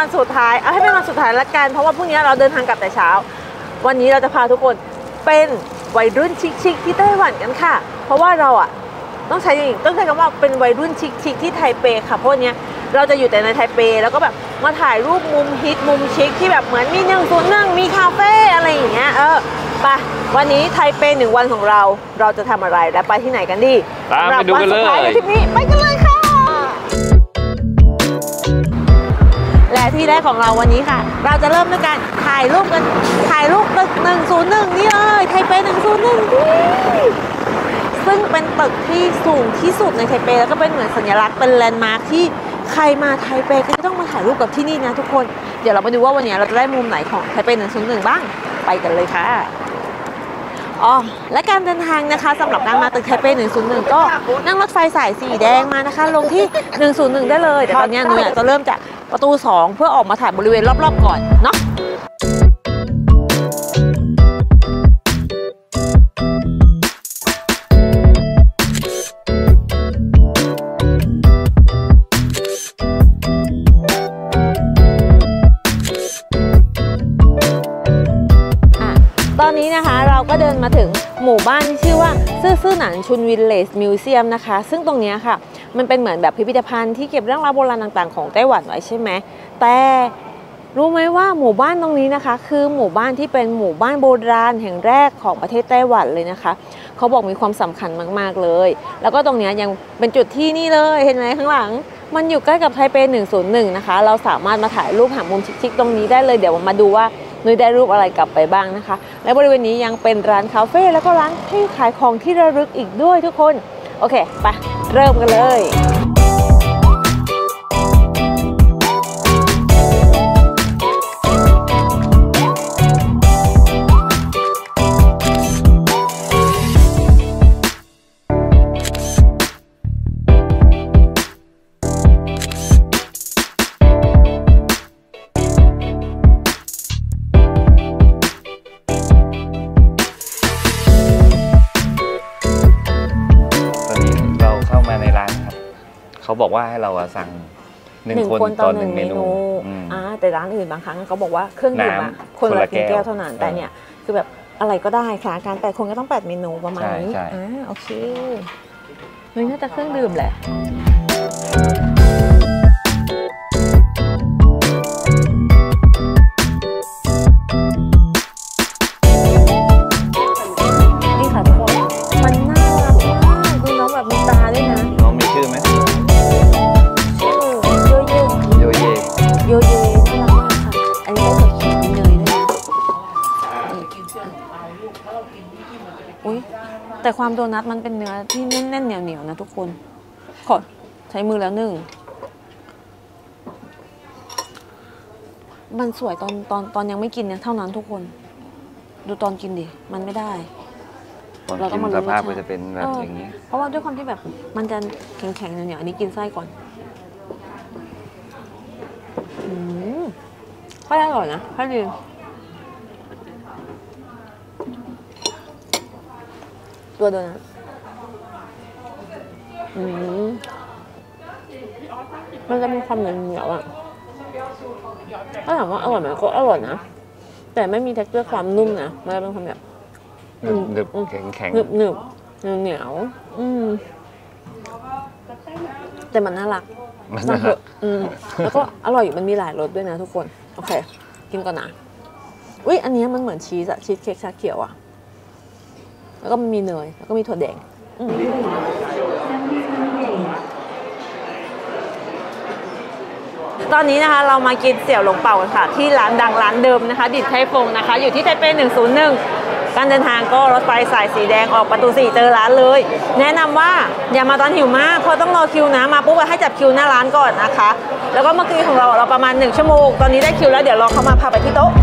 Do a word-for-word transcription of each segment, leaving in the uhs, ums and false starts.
วันสุดท้ายเอาให้เป็นวันสุดท้ายละกันเพราะว่าพรุ่งนี้เราเดินทางกลับแต่เช้าวันนี้เราจะพาทุกคนเป็นวัยรุ่นชิคๆที่ไต้หวันกันค่ะเพราะว่าเราอ่ะต้องใช้อย่างต้องใช้คำว่าเป็นวัยรุ่นชิคๆที่ไทเปค่ะเพราะเนี้ยเราจะอยู่แต่ในไทเปแล้วก็แบบมาถ่ายรูปมุมฮิตมุมชิคที่แบบเหมือนมีหนึ่งศูนย์หนึ่งมีคาเฟ่อะไรอย่างเงี้ยเออไปวันนี้ไทเปหนึ่งวันของเราเราจะทำอะไรและไปที่ไหนกันดีตามไปดูกันเลยทริปนี้ไปกันเลยค่ะและที่แรกของเราวันนี้ค่ะเราจะเริ่มด้วยการถ่ายรูปกันถ่ายรูปตึกหนึ่งศูนย์หนึ่งนี่เลยไทเปหนึ่งศูนย์หนึ่งซึ่งเป็นตึกที่สูงที่สุดในไทเปแล้วก็เป็นเหมือนสัญลักษณ์เป็นแลนด์มาร์คที่ใครมาไทเปก็ต้องมาถ่ายรูปกับที่นี่นะทุกคนเดี๋ยวเรามาดูว่าวันนี้เราจะได้มุมไหนของไทเปหนึ่งศูนย์หนึ่งบ้างไปกันเลยค่ะอ๋อและการเดินทางนะคะสำหรับการมาตึกไทเปหนึ่งศูนย์หนึ่งก็นั่งรถไฟสายสีแดงมานะคะลงที่หนึ่งศูนย์หนึ่งได้เลยแต่ตอนนี้หนูอยากจะเริ่มจากประตูสองเพื่อออกมาถ่ายบริเวณรอบๆก่อนเนาะตอนนี้นะคะเราก็เดินมาถึงหมู่บ้านที่ชื่อว่าซื่อซื่อหนานชุนวิลเลจมิวเซียมนะคะซึ่งตรงนี้ค่ะมันเป็นเหมือนแบบพิพิธภัณฑ์ที่เก็บเรื่องราวโบราณต่างๆของไต้หวันไว้ใช่ไหมแต่รู้ไหมว่าหมู่บ้านตรงนี้นะคะคือหมู่บ้านที่เป็นหมู่บ้านโบราณแห่งแรกของประเทศไต้หวันเลยนะคะเขาบอกมีความสำคัญมากๆเลยแล้วก็ตรงนี้ยังเป็นจุดที่นี่เลยเห็นไหมข้างหลังมันอยู่ใกล้กับไทเปหนึ่งศูนย์หนึ่งนะคะเราสามารถมาถ่ายรูปหามุมชิคๆตรงนี้ได้เลยเดี๋ยวมาดูว่านุ้ยได้รูปอะไรกลับไปบ้างนะคะและบริเวณนี้ยังเป็นร้านคาเฟ่แล้วก็ร้านที่ขายของที่ระลึกอีกด้วยทุกคนโอเคไปเริ่มกันเลยเขาบอกว่าให้เราสั่งหนึ่งคนต่อหนึ่งเมนูอ่าแต่ร้านอื่นบางครั้งเขาบอกว่าเครื่องดื่มคนละแก้วเท่านั้นแต่เนี่ยคือแบบอะไรก็ได้ค่ะการแปดคนก็ต้องแปดเมนูประมาณนี้อ่าโอเคเฮ้ยน่าจะเครื่องดื่มแหละนี่ค่ะทุกคนมันน่ารักมากดูน้องแบบมีตาด้วยนะน้องมีชื่อไหมโยเย่น่ารักมากค่ะอันนี้ได้สดๆมีเนยด้วยนะอุ้ยแต่ความโดนัทมันเป็นเนื้อที่แน่นๆเหนียวๆนะทุกคนขอใช้มือแล้วหนึ่งมันสวยตอนตอนตอนยังไม่กินเนี่ยเท่านั้นทุกคนดูตอนกินดิมันไม่ได้เราต้องมาลุ้นสภาพมันจะเป็นแบบอย่างนี้เพราะว่าด้วยความที่แบบมันจะแข็งๆเหนียวๆอันนี้กินไส้ก่อนอืมค่อยอร่อยนะค่อยดีตัวเดียวนะอืมมันจะมีความเหนียวๆอ่ะถ้าถามว่าอร่อยไหมก็อร่อยนะแต่ไม่มีเท็กเจอร์ความนุ่มนะมันจะเป็นความแบบหนึบๆแข็งๆหนึบหนึบเหนียวอืมแต่มันน่ารักมันน่ารักอืมแล้วก็อร่อยมันมีหลายรสด้วยนะทุกคนโอเคกินก่อนนะอุ้ยอันนี้มันเหมือนชีสอะชีสเค้กชาเขียวอะแล้วก็มีเนยแล้วก็มีถั่วแดงตอนนี้นะคะเรามากินเสี่ยวหลงเป่ากันค่ะที่ร้านดังร้านเดิมนะคะดิดไทฟงนะคะอยู่ที่ไทเปหนึ่งศูนย์หนึ่งการเดินทางก็รถไฟสายสีแดงออกประตูสี่เจอร้านเลยแนะนำว่าอย่ามาตอนหิวมากเพราะต้องรอคิวนะมาปุ๊บให้จับคิวหน้าร้านก่อนนะคะแล้วก็เมื่อกี้ของเราเราประมาณหนึ่งชั่วโมงตอนนี้ได้คิวแล้วเดี๋ยวรอเขามาพาไปที่โต๊ะ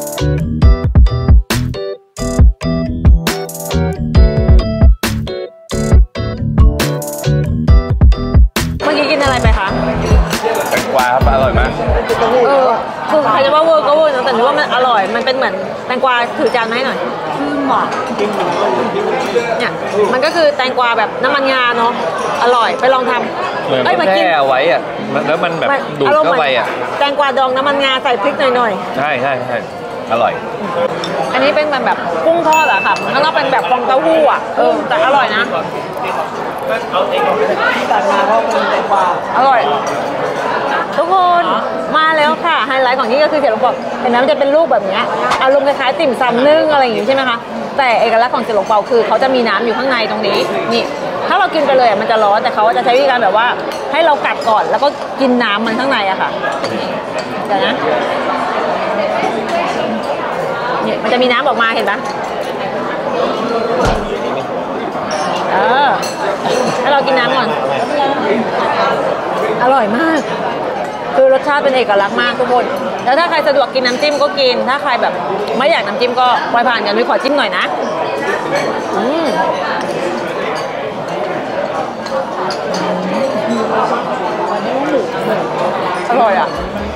เมื่อกี้กินอะไรไปคะแตงกวาครับอร่อยมากเออคือใครจะว่าเวอร์ก็เวอร์นะแต่ถือว่ามันอร่อยมันเป็นเหมือนแตงกวาถือจานไหมหน่อยชื่นหวานเนี่ยมันก็คือแตงกวาแบบน้ำมันงาเนาะอร่อยไปลองทำเหมือนมันแช่ไว้อ่ะแล้วมันแบบดูดเข้าไปอ่ะแตงกวาดองน้ำมันงาใส่พริกหน่อยๆใช่ใช่ใช่อร่อยอันนี้เป็นแบบกุ้งทอดอะค่ะข้างนอกเป็นแบบฟองเต้าหู้อะเออแต่อร่อยนะตัดมาก็เป็นแตงกวาอร่อยทุกคนมาแล้วค่ะไฮไลท์ของที่ก็คือเสี่ยวหลงเปาเห็นไหมมันจะเป็นลูกแบบนี้อารมณ์คล้ายๆติ่มซำนึ่งอะไรอย่างงี้ใช่ไหมคะแต่เอกลักษณ์ของเสี่ยวหลงเปาคือเขาจะมีน้ำอยู่ข้างในตรงนี้นี่ถ้าเรากินไปเลยมันจะร้อนแต่เขาจะใช้วิธีการแบบว่าให้เรากัดก่อนแล้วก็กินน้ำมันข้างในอะค่ะเดี๋ยวนะเนี่ยมันจะมีน้ำออกมาเห็นปะเออให้เรากินน้ำก่อนอร่อยมากคือรสชาติเป็นเอกลักษณ์มากทุกคนแล้วถ้าใครสะดวกกินน้ำจิ้มก็กินถ้าใครแบบไม่อยากน้ำจิ้มก็ปล่อยผ่านกันด้วยขอจิ้มหน่อยนะอืมอร่อยอ่ะ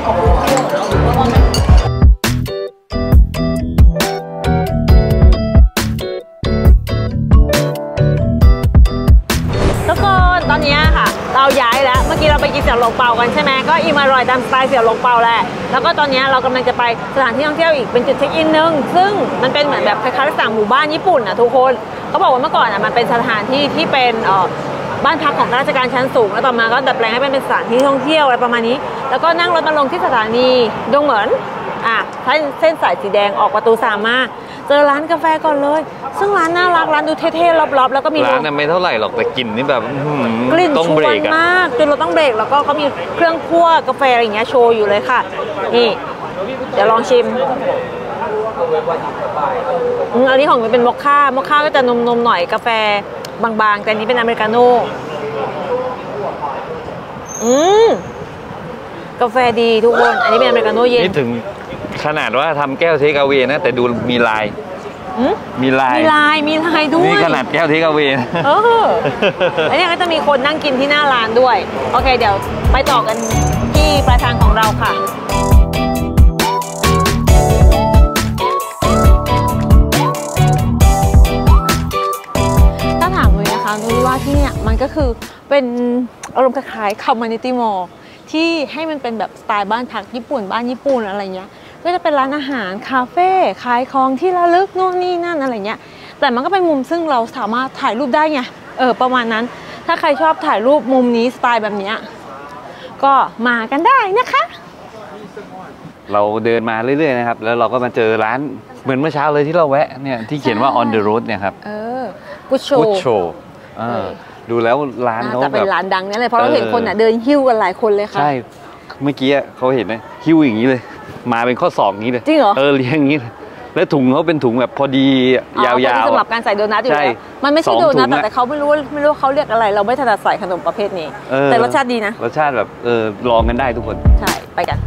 ตอนนี้ค่ะเราย้ายแล้วเมื่อกี้เราไปกินเสี่ยวหลงเปากันใช่ไหมก็อิ่มอร่อยตามสไตล์เสี่ยวหลงเปาแหละแล้วก็ตอนนี้เรากำลังจะไปสถานที่ท่องเที่ยวอีกเป็นจุดเช็คอินนึงซึ่งมันเป็นเหมือนแบบคล้ายๆสั่งหมู่บ้านญี่ปุ่นนะทุกคนเขาบอกว่าเมื่อก่อนอ่ะมันเป็นสถานที่ที่เป็นเอ่อบ้านพักของข้าราชการชั้นสูงแล้วต่อมาก็ดัดแปลงให้เป็นสถานที่ท่องเที่ยวอะไรประมาณนี้แล้วก็นั่งรถมาลงที่สถานีดงเหมินอ่ะเส้นสายสีแดงออกประตูสามมาเจอร้านกาแฟก่อนเลยซึ่งร้านน่ารักร้านดูเท่ๆรอบๆแล้วก็มีร้านนั้นไม่เท่าไหร่หรอกแต่กลิ่นนี่แบบกลิ่นชวนมากจนเราต้องเบรกแล้วก็เขามีเครื่องคั่วกาแฟอะไรอย่างเงี้ยโชว์อยู่เลยค่ะนี่เดี๋ยวลองชิมอันนี้ของมันเป็นมอคค่ามอคค่าก็จะนมๆหน่อยกาแฟบางๆแต่อันนี้เป็นอเมริกาโน่อืมกาแฟดีทุกคนอันนี้เป็นอเมริกาโน่เย็นนี่ถึงขนาดว่าทำแก้วเทคเอาเวนะแต่ดูมีลายมีลายมีลายมีลายด้วยนี่ขนาดแก้วเทคเอาเวเอออันนี้ก็จะมีคนนั่งกินที่หน้าร้านด้วยโอเคเดี๋ยวไปต่อกันที่ปลายทางของเราค่ะถ้าถามเลยนะคะนุ้ยว่าที่เนี่ยมันก็คือเป็นอารมณ์คล้ายๆ community mall ที่ให้มันเป็นแบบสไตล์บ้านพักญี่ปุ่นบ้านญี่ปุ่นอะไรเงี้ยก็จะเป็นร้านอาหารคาเฟ่ขายของที่ระลึกนู่นนี่นั่นอะไรเงี้ยแต่มันก็เป็นมุมซึ่งเราสามารถถ่ายรูปได้ไงเออประมาณนั้นถ้าใครชอบถ่ายรูปมุมนี้สไตล์แบบนี้ก็มากันได้นะคะเราเดินมาเรื่อยๆนะครับแล้วเราก็มาเจอร้านเหมือนเมื่อเช้าเลยที่เราแวะเนี่ยที่เขียนว่า on the road เนี่ยครับเออกุชโชกุชโชดูแล้วร้านเขาแบบเป็นร้านดังนี่เลยเพราะเราเห็นคนอ่ะเดินหิ้วกันหลายคนเลยค่ะใช่เมื่อกี้เขาเห็นไหมหิ้วอย่างนี้เลยมาเป็นข้อศอกนี้เลยจริงเหรอเออเลี้ยงอย่างนี้แล้วถุงเขาเป็นถุงแบบพอดียาวๆสำหรับการใส่โดนัทอยู่แล้วมันไม่ใช่โดนัทแต่เขาไม่รู้ไม่รู้เขาเรียกอะไรเราไม่ถนัดใส่ขนมประเภทนี้แต่รสชาติดีนะรสชาติแบบเออลองกันได้ทุกคนใช่ไปกัน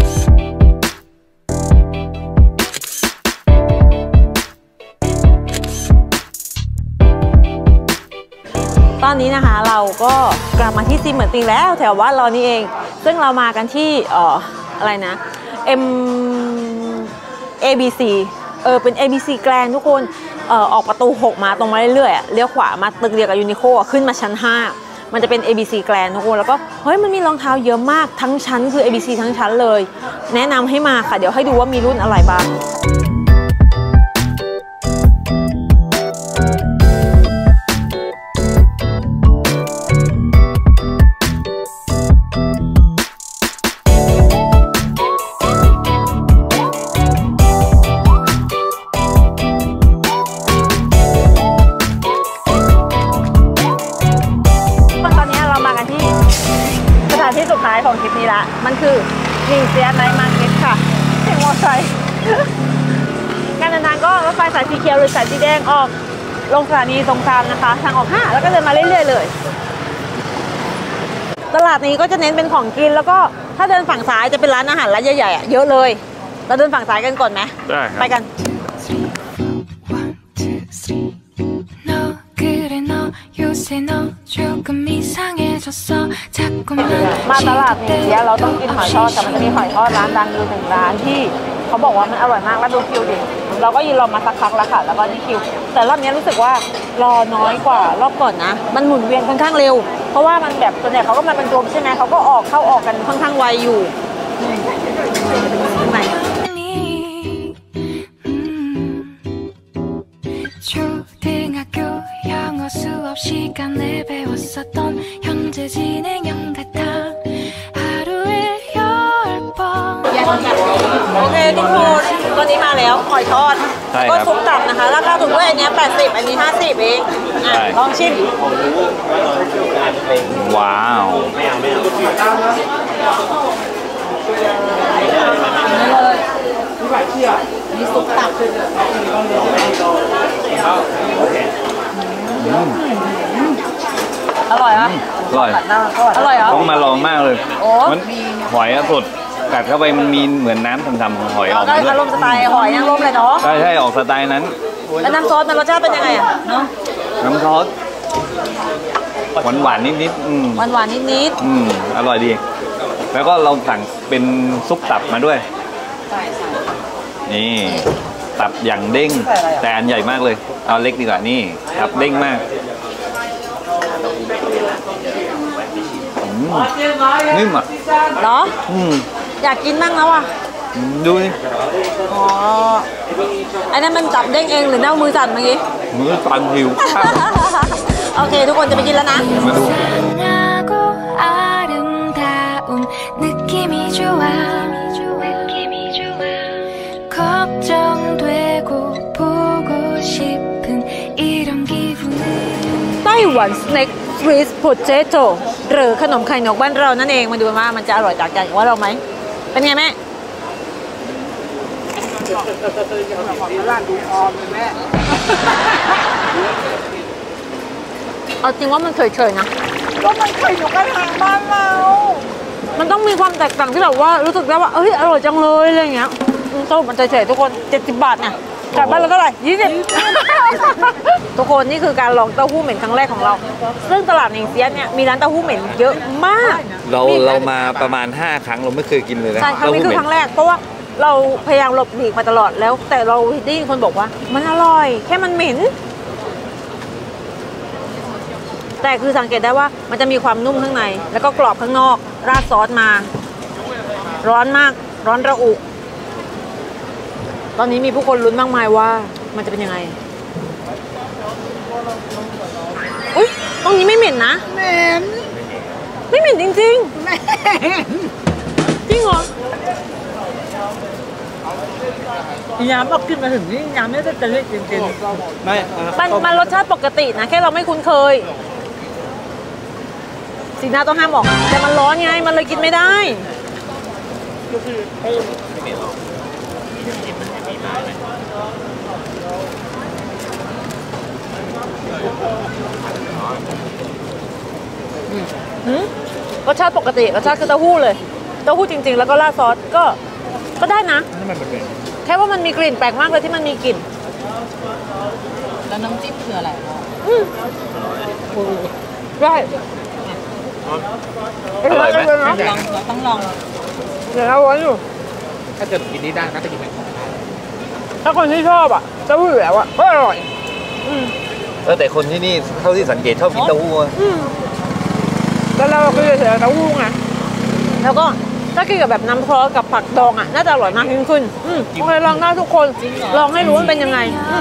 ตอนนี้นะคะเราก็กลับมาที่ซีเหมือนติงแล้วแถวบ้านเรานี่เองซึ่งเรามากันที่เอ่ออะไรนะ M เอ บี ซี เออเป็น เอ บี ซี แกรนทุกคนเอ่อออกประตูหกมาตรงมาเรื่อยๆเลี้ยวขวามาตึกเดียวกับยูนิโคขึ้นมาชั้นห้ามันจะเป็น เอ บี ซี แกรนทุกคนแล้วก็เฮ้ยมันมีรองเท้าเยอะมากทั้งชั้นคือ เอ บี ซี ทั้งชั้นเลยแนะนำให้มาค่ะเดี๋ยวให้ดูว่ามีรุ่นอะไรบ้างของคลิปนี้ละมันคือมิงเซียไนท์มาร์เก็ตค่ะเสียงมอเตอร์ไซค์การเดินทางก็รถไฟสายสีเขียวหรือสายสีแดงออกลงสถานีสงครามนะคะทางออกห้าแล้วก็เดินมาเรื่อยๆเลยตลาดนี้ก็จะเน้นเป็นของกินแล้วก็ถ้าเดินฝั่งซ้ายจะเป็นร้านอาหารร้านใหญ่ๆเยอะเลยเราเดินฝั่งซ้ายกันก่อนไหมได้ไปกันมาตลาดนี้เราต้องกินหอยทอดแต่มันจะมีหอยทอดร้านดังอยู่หนึ่งร้านที่เขาบอกว่ามันอร่อยมากแล้วดูคิวดิเราก็ยืนรอมาสักพักแล้วค่ะแล้วก็นี่คิวแต่รอบนี้รู้สึกว่ารอน้อยกว่ารอบก่อนนะมันหมุนเวียนค่อนข้างเร็วเพราะว่ามันแบบส่วนใหญ่เขาก็มาเป็นกลุ่มใช่ไหมเขาก็ออกเข้าออกกันค่อนข้างไวอยู่ข้างในโอเคทุกคนตอนนี้มาแล้วหอยทอดก็ซุปตับนะคะราคาถูกด้วยอันนี้แปดสิบอันนี้ห้าสิบเองลองชิมว้าวนี่เลยมีซุปตับอร่อยอ่ะอร่อยอร่อยเหรอต้องมาลองมากเลยมันหอยสดกัดเข้าไปมันมีเหมือนน้ำทำๆของหอยออกมาด้วยอารมณ์สไตล์หอยนางรมเลยเนาะใช่ใช่ออกสไตล์นั้นแล้วน้ำซอสมันรสชาติเป็นยังไงอ่ะเนาะน้ำซอสหวานหวานนิดนิดหวานหวานนิดนิดอืมอร่อยดีแล้วก็เราสั่งเป็นซุปตับมาด้วยนี่ตับอย่างเด้งแต่อันใหญ่มากเลยเอาเล็กดีกว่านี่ตับเด้งมากนิ่มอ่ะเหรออยากกินบ้างแล้วอ่ะดูนี่อ๋อไอ้นั่นมันจับเด้งเองหรือเน่ามือสั่นเมื่อกี้มือสั่นหิวโอเคทุกคนจะไปกินแล้วนะมาดูไต้หวันสเน็กฟรีสโพเตโต้หรือขนมไข่นกบ้านเรานั่นเองมาดูว่ามันจะอร่อยจากกันว่าเราไหมเป็นไงแม่เอาจริงว่ามันเฉยๆนะก็มันไข่นกกระทางบ้านเรามันต้องมีความแตกต่างที่แบบว่ารู้สึกได้ว่าเอ้ยอร่อยจังเลยอะไรอย่างเงี้ยต้มมันเฉยๆทุกคนเจ็ดสิบบาทไงกลับบ้านเราเท่าไหร่ยี่สิบทุกคนนี่คือการลองเต้าหู้เหม็นครั้งแรกของเราซึ่งตลาดเองเซียนเนี่ยมีร้านเต้าหู้เหม็นเยอะมากเราเรามาประมาณห้าครั้งเราไม่เคยกินเลยนะใช่ครั้งนี้คือครั้งแรกเพราะว่าเราพยายามหลบหลีกมาตลอดแล้วแต่เราได้ยินคนบอกว่ามันอร่อยแค่มันเหม็นแต่คือสังเกตได้ว่ามันจะมีความนุ่มข้างในแล้วก็กรอบข้างนอกราดซอสมาร้อนมากร้อนระอุตอนนี้มีผู้คนลุ้นมากมายว่ามันจะเป็นยังไงอุ๊ยตรงนี้ไม่เหม็นนะเหม็นไม่เหม็นจริงๆเหม็นจริงเหรอย้ำพอขึ้นมาถึงนี่ย้ำไม่ได้จะเรียกจริงๆไม่มันมันรสชาติปกตินะแค่เราไม่คุ้นเคยสีหน้าต้องห้ามออกแต่มันร้อนไงมันเลยกินไม่ได้รสชาติปกติรสชาติคือเต้าหู้เลยเต้าหู้จริงๆแล้วก็ราดซอสก็ก็ได้นะแค่ว่ามันมีกลิ่นแปลกมากเลยที่มันมีกลิ่นแล้วน้ำจิ้มคืออะไรอืมได้อร่อยไหมลองเราต้องลองเดี๋ยวเราไว้อยู่ถ้าเกิดกินนี้ได้ก็จะกินแบบถ้าคนที่ชอบอ่ะเต้าหู้อยู่แล้วอ่ะก็อร่อยเออแต่คนที่นี่เท่าที่สังเกตชอบกินเต้าหู้แล้วเราก็จะเสียเต้าหู้ไงแล้วก็ถ้ากินกับแบบน้ำซอสกับผักดองอ่ะน่าจะอร่อยมากยิ่งขึ้นโอเคลองได้ทุกคนลองให้รู้ว่าเป็นยังไง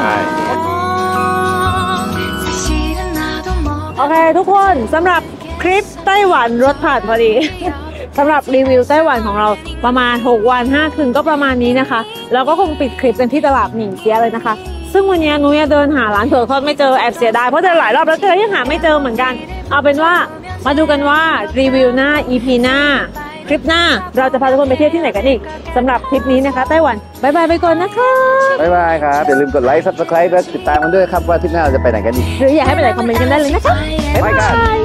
โอเคทุกคนสำหรับคลิปไต้หวันรสผ่านพอดีสำหรับรีวิวไต้หวันของเราประมาณหกวันห้าคืนก็ประมาณนี้นะคะแล้วก็คงปิดคลิปกันที่ตลาดหนิงเจียเลยนะคะซึ่งวันนี้นุ้ยเดินหาร้านเผือกทอดไม่เจอแอบเสียดายเพราะเดินหลายรอบแล้วเจอยังหาไม่เจอเหมือนกันเอาเป็นว่ามาดูกันว่ารีวิวหน้า อี พี หน้าคลิปหน้าเราจะพาทุกคนไปเที่ยวที่ไหนกันอีกสำหรับคลิปนี้นะคะไต้หวันบายบายไปก่อนนะคะบายบายครับอย่าลืมกดไลค์ ซับสไครบ์ และติดตามกันด้วยครับว่าทริปหน้าเราจะไปไหนกันอีกหรืออยากให้ไปไหนคอมเมนต์กันได้เลยนะคะบ๊ายบาย